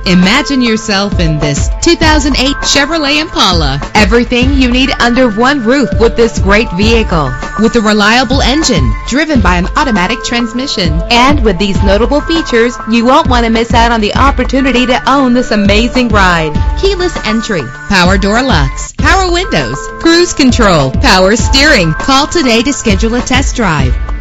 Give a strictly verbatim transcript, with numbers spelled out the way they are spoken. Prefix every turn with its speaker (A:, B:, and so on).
A: Imagine yourself in this two thousand eight Chevrolet Impala.
B: Everything you need under one roof with this great vehicle.
A: With a reliable engine driven by an automatic transmission.
B: And with these notable features, you won't want to miss out on the opportunity to own this amazing ride.
A: Keyless entry, power door locks, power windows, cruise control, power steering. Call today to schedule a test drive.